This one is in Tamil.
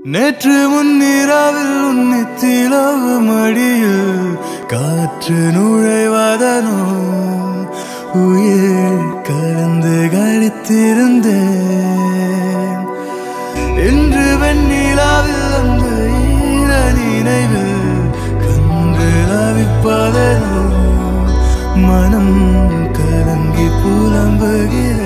நேற்று முன்னிரவில் உன்னித்திலவு மடியில் காற்று நுழைவதனோ உயிர் கலந்து கழித்திருந்தேன். இன்று வெண்ணிலாவில் அந்த ஈர நினைவில் கன்று லவிப்பதனோ மனம் கலங்கி புலம்புகிறேன்.